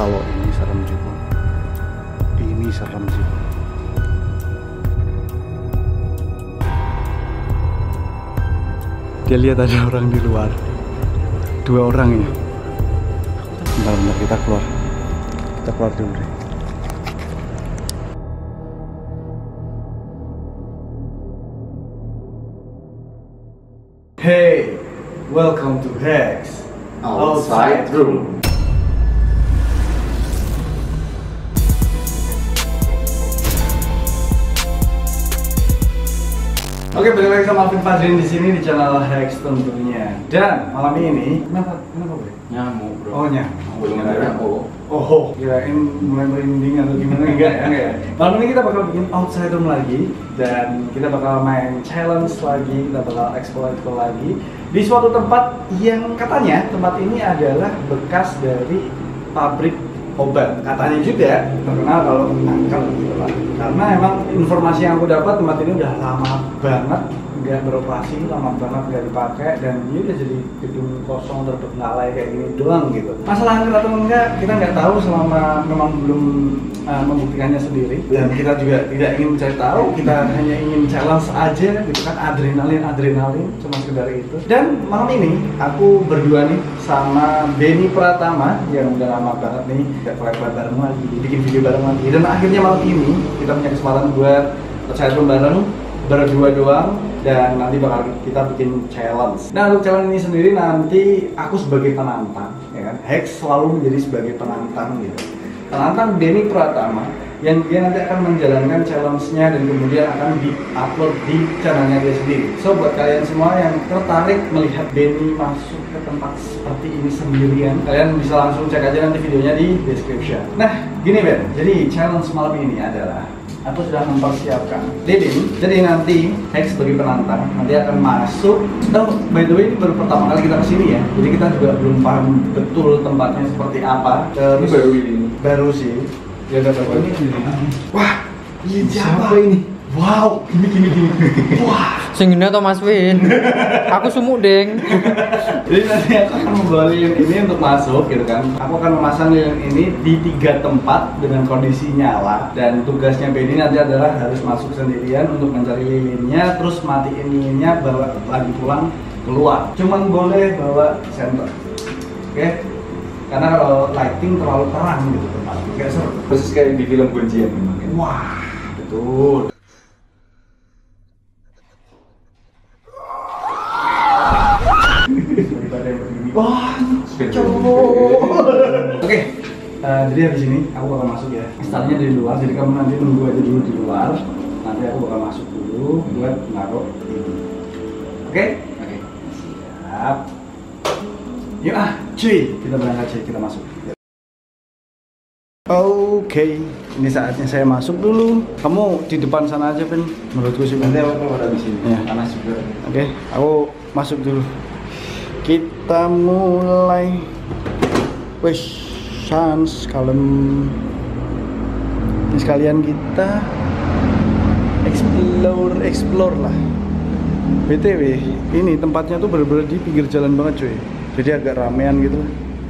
Kalau ini serem sih, Bang. Ini serem sih. Dia lihat ada orang di luar. 2 orang ini. Bentar, kita keluar. Kita keluar dulu deh. Hey, welcome to Hex Outside Room. Oke, balik lagi sama Alvin Fadrin di sini di channel Hex tentunya. Dan malam ini kenapa bro? Nyamuk bro. Oh nyamuk. Belum ada nyamuk. Oh, kirain mulai merinding atau gimana enggak ya? Malam ini kita bakal bikin outside room lagi dan kita bakal main challenge lagi, kita bakal explore lagi di suatu tempat yang katanya tempat ini adalah bekas dari pabrik obat. Katanya juga terkenal kalau angkel gitu lah. Karena emang informasi yang aku dapat tempat ini udah lama banget nggak beroperasi, lama banget nggak dipakai, dan dia udah jadi gedung kosong terbengkalai kayak gini doang gitu. Masalah angker atau enggak kita nggak tahu selama memang belum membuktikannya sendiri, dan kita juga tidak ingin mencari tahu, kita hanya ingin challenge aja gitu kan, adrenalin cuma sekedar itu. Dan malam ini aku berdua nih sama Benny Pratama yang udah lama banget nih nggak collab bareng lagi, bikin video bareng lagi, dan akhirnya malam ini kita punya kesempatan buat outside room bareng berdua doang, dan nanti bakal kita bikin challenge. Nah, untuk challenge ini sendiri nanti aku sebagai penantang, ya kan? Hex selalu menjadi sebagai penantang gitu. Penantang Benny Pratama yang dia nanti akan menjalankan challenge-nya dan kemudian akan di-upload di channelnya dia sendiri. So, buat kalian semua yang tertarik melihat Benny masuk ke tempat seperti ini sendirian, kalian bisa langsung cek aja nanti videonya di description. Nah, gini Ben, jadi challenge malam ini adalah aku sudah mempersiapkan leading, jadi nanti Hex sebagai penantang nanti akan masuk. By the way, ini baru pertama kali kita kesini ya, jadi kita juga belum paham betul tempatnya seperti apa. Terus baru sih. Ya udah ini. Wah, ini siapa ini? Wow, gini. Wah, sing ngene to Mas Win. Aku sumuk, Deng. Jadi nanti aku akan membawa lilin ini untuk masuk gitu kan. Aku akan memasang lilin ini di 3 tempat dengan kondisi nyala, dan tugasnya Benny nanti adalah harus masuk sendirian untuk mencari lilinnya, terus matiin lilinnya, bawa lagi pulang keluar. Cuman boleh bawa senter. Oke? Karena kalau lighting terlalu terang gitu tempat, kayak seru. Persis kayak di film kuncian memang. Wah, betul. Wah, Oke, jadi habis ini aku bakal masuk ya. Startnya dari luar, jadi kamu nanti nunggu aja dulu di luar. Nanti aku bakal masuk dulu buat naruh ini. Oke? Oke. Siap. Yuk cuy, kita berangkat cuy, kita masuk. Oke, ini saatnya saya masuk dulu. Kamu di depan sana aja, Ben. Menurutku sih Nanti aku kalau ada di sini. Ya. Panas juga. Oke, aku masuk dulu. Kita mulai. Wes, sans kalem. Ini sekalian kita explore lah. BTW, ini tempatnya tuh bener-bener di pinggir jalan banget cuy. Jadi agak ramean gitu.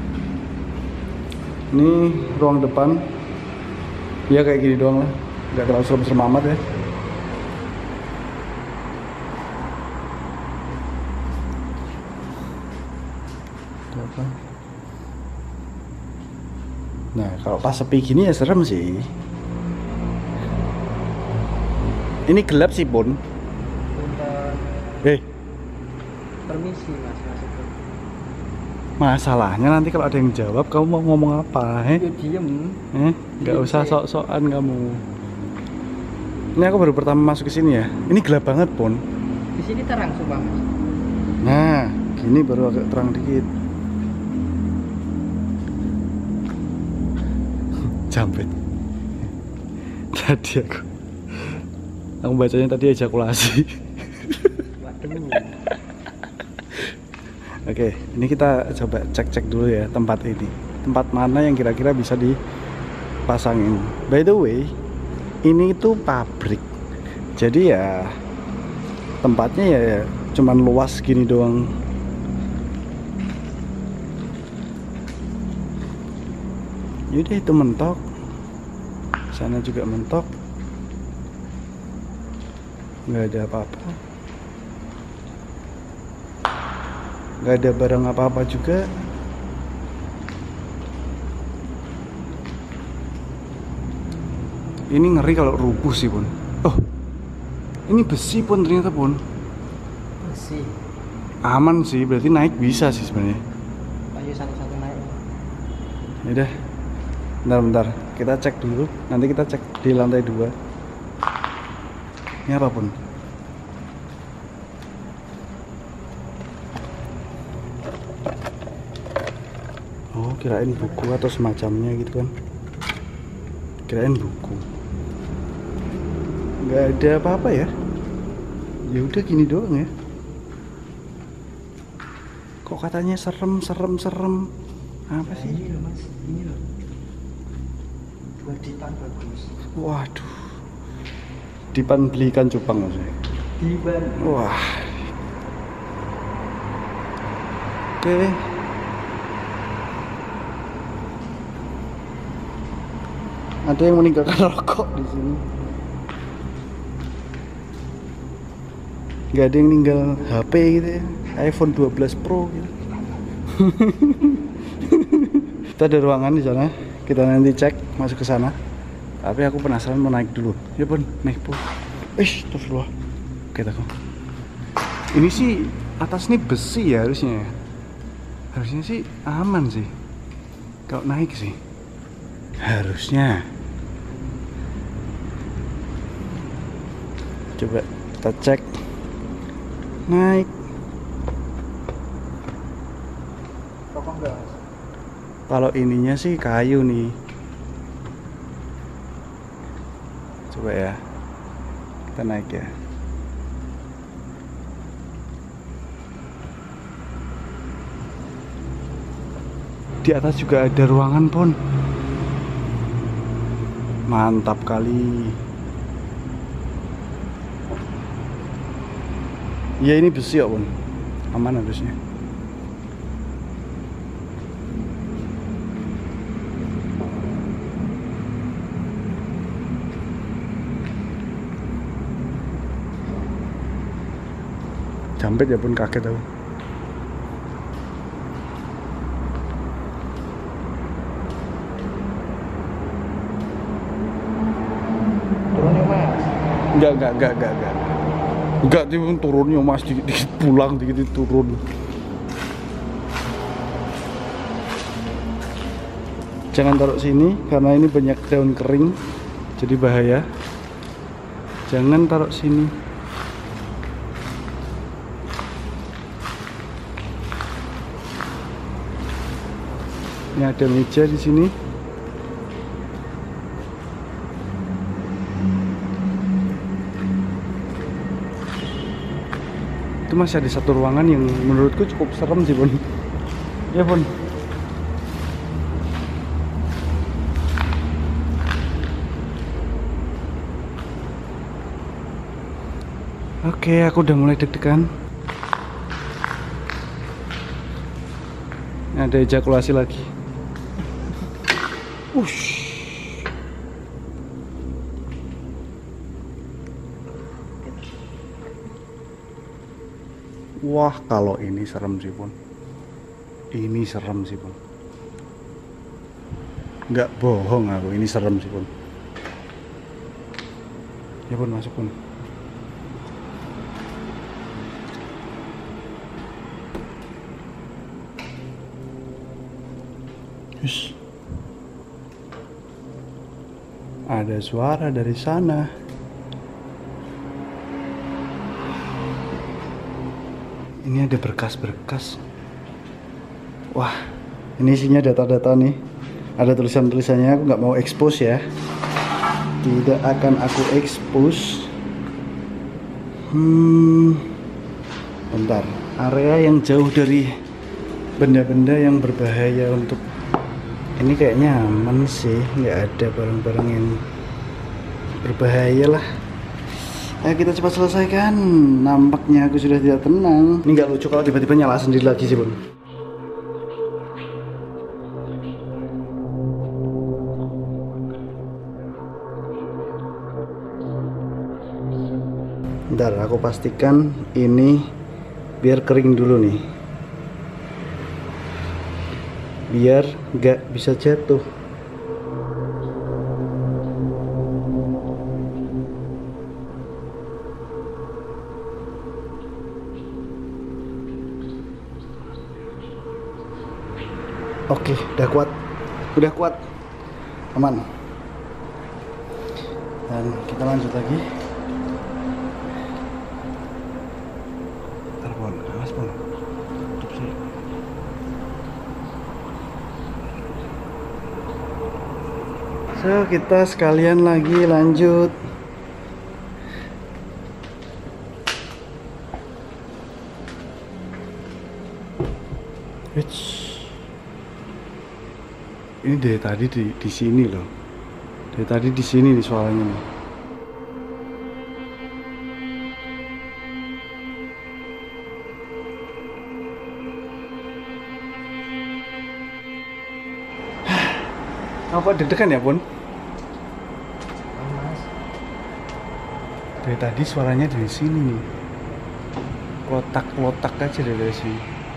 Ini ruang depan. Ya kayak gini doang lah. Gak terlalu serem-serem amat ya. Nah, kalau pas sepi gini ya serem sih. Ini gelap sih, Pun. Permisi, Mas. Masalahnya nanti kalau ada yang jawab, kamu mau ngomong apa? Ya diem. Nggak usah sok-sokan kamu. Ini aku baru pertama masuk ke sini ya. Ini gelap banget, Pun. Di sini terang sumpah, Mas. Nah, gini baru agak terang dikit. Jampet. Tadi aku bacanya tadi ejakulasi. Waduh. Oke, ini kita coba cek-cek dulu ya tempat ini. Tempat mana yang kira-kira bisa dipasangin. By the way, ini itu pabrik. Jadi ya tempatnya ya cuman luas gini doang. Yaudah itu mentok, sana juga mentok, nggak ada apa-apa, nggak ada barang apa-apa juga. Ini ngeri kalau rubuh sih Pun. Oh, ini besi Pun ternyata Pun. Masih. Aman sih, berarti naik bisa sih sebenarnya. Ayo satu-satu naik. Yaudah, bentar, kita cek dulu. Nanti kita cek di lantai 2. Ini apa Pun? Oh, kirain buku atau semacamnya gitu kan. Kirain buku. Nggak ada apa-apa ya. Ya udah gini doang ya. Kok katanya serem. Apa sih? Ini loh Mas, ini loh. Buat dipan bagus. Waduh. Dipan beli ikan cupang maksudnya. Dipan. Wah. Oke. Ada yang meninggalkan rokok di sini. Gak ada yang ninggal HP gitu ya. iPhone 12 Pro gitu. Kita ada ruangan di sana. Kita nanti cek masuk ke sana. Tapi aku penasaran mau naik dulu. Ya Pun, naik Pun. Terus loh. Oke, takut. Ini sih atas ini besi ya harusnya. Harusnya sih aman sih. Kalau naik sih. Harusnya. Coba kita cek. Naik. Rokok enggak Mas? Kalau ininya sih kayu nih. Coba ya. Kita naik ya. Di atas juga ada ruangan Pun. Mantap kali. Ya ini besi ya Pun. Aman harusnya. Jampet ya Pun, kaget aku. Turun ya Mas. Enggak. Enggak, dia turunnya Mas, dikit pulang, dikit turun. Jangan taruh sini karena ini banyak daun kering, jadi bahaya. Jangan taruh sini. Ini ada meja di sini. Itu masih ada satu ruangan yang menurutku cukup serem sih Pun. Ya Pun. Oke, aku udah mulai deg-degan. Ada ejakulasi lagi. Ush. Wah, kalau ini serem sih Pun. Ini serem sih Pun. Nggak bohong aku, ini serem sih Pun. Ya Pun, masuk Pun. Yush. Ada suara dari sana. Ini ada berkas-berkas. Wah, ini isinya data-data nih. Ada tulisan-tulisannya, aku nggak mau expose ya. Tidak akan aku expose. Bentar. Area yang jauh dari benda-benda yang berbahaya untuk. Ini kayaknya aman sih, nggak ada barang-barang yang berbahaya lah. Ayo kita cepat selesaikan. Nampaknya aku sudah tidak tenang. Ini nggak lucu kalau tiba-tiba nyala sendiri lagi sih Bun. Bentar, aku pastikan ini biar kering dulu nih, biar nggak bisa jatuh. Oke, udah kuat, aman. Dan kita lanjut lagi. Telepon, awas pun. Tutup sih. So, kita sekalian lagi lanjut. Ini dari tadi di sini loh. Dari tadi di sini nih suaranya nih. Apa deg-degan ya, Pun? Dari tadi suaranya dari sini nih. Lotak aja dari sini.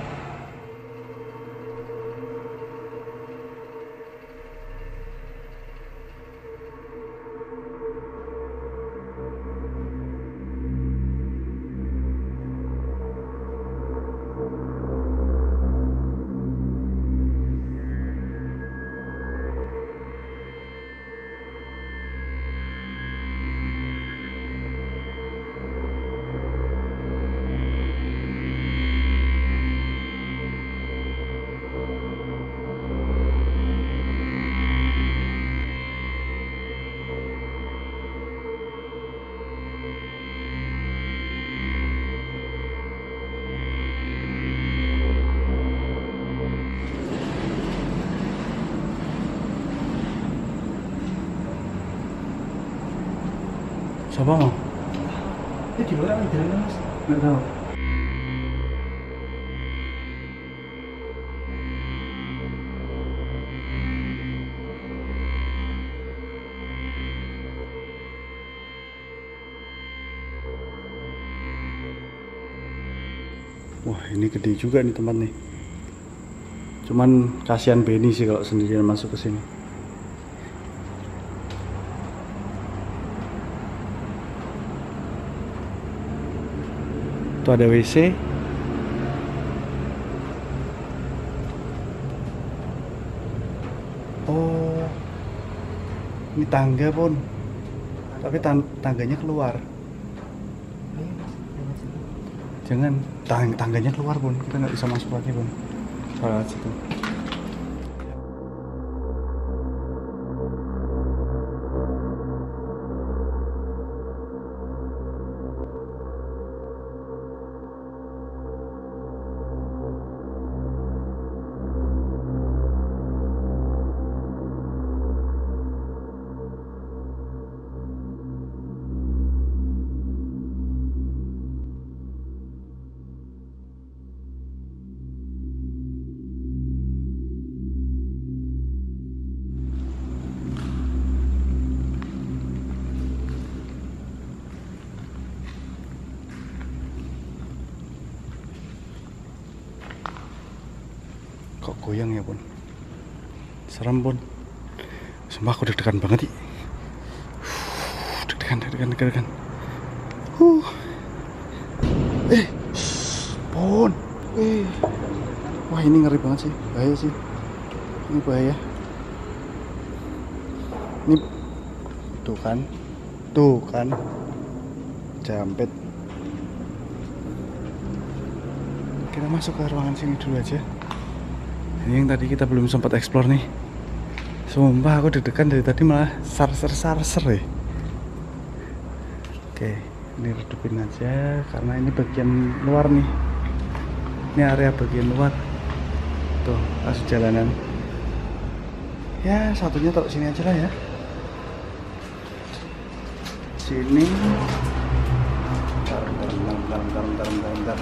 Siapa mau? Ini di luar yang jalan Mas? Nggak tahu. Wah, ini gede juga nih tempat nih. Cuman kasihan Benny sih kalau sendirian masuk ke sini. Tuh ada WC. Oh, ini tangga Pun. Tapi tangganya keluar. Jangan, tangganya keluar Pun. Kita nggak bisa masuk lagi Pun. Lewat situ. Kok goyang ya Pun? Serem Pun. Sumpah aku deg-degan banget nih. Deg-degan. Pun. Wah, ini ngeri banget sih. Bahaya sih. Ini bahaya. Ini tuh kan. Jampet. Kita masuk ke ruangan sini dulu aja. Ini yang tadi kita belum sempat explore nih. Sumpah aku deg-degan dari tadi malah sarser ya. Oke, ini redupin aja karena ini bagian luar nih. Ini area bagian luar. Tuh, langsung jalanan. Ya, satunya taruh sini aja lah ya. Sini. Bentar.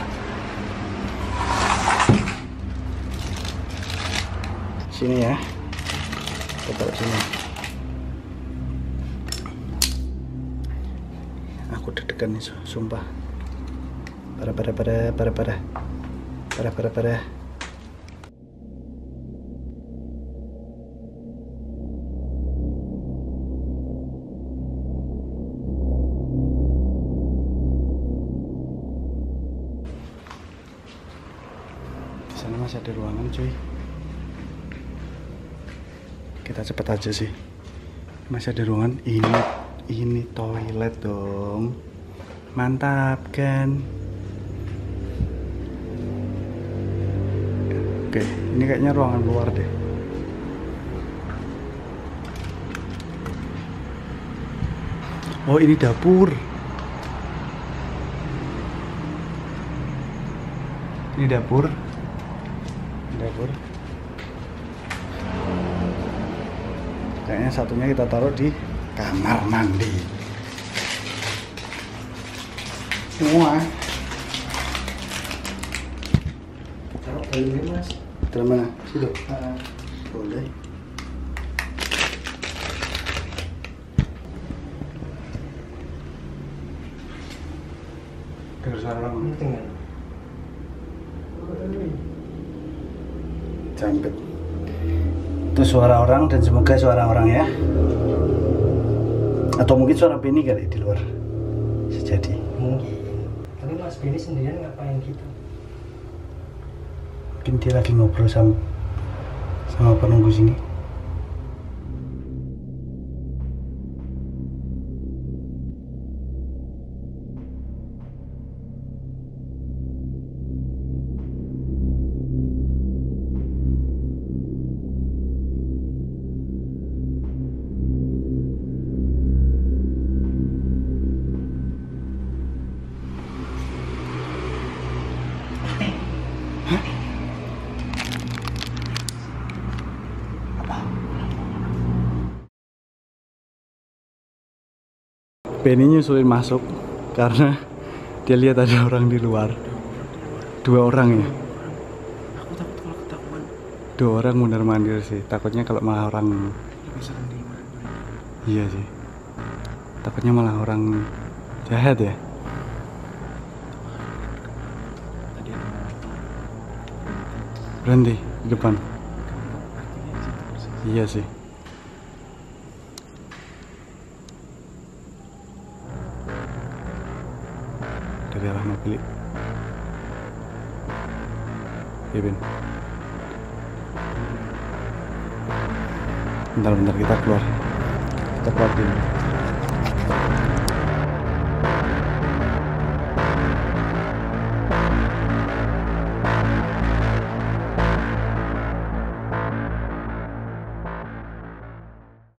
Sini ya, kita taruh sini. Aku deg-degan nih, sumpah. Parah. Di sana masih ada ruangan, cuy. Kita cepet aja sih. Masih ada ruangan. Ini toilet dong. Mantap kan? Oke, ini kayaknya ruangan luar deh. Oh, ini dapur. Ini dapur. Kayaknya satunya kita taruh di kamar mandi. Semua. Taruh ini mas. Taruh mana? Situ. Boleh. Dengar suara orang. Tinggal. Campet. Itu suara orang dan semoga suara orang ya. Atau mungkin suara Benny kali di luar. Sejadi. Mungkin. Tapi Mas Benny sendirian ngapain gitu? Mungkin dia lagi ngobrol sama penunggu sini. Benny nyusulin masuk karena dia lihat ada orang di luar. 2 orang ya. Aku takut kalau ketahuan. 2 orang mondar-mandir sih. Takutnya kalau malah orang. Iya sih. Takutnya malah orang jahat ya. Berhenti di depan. Iya sih. Dari arah mobil. Ya Ben. Bentar kita keluar dulu.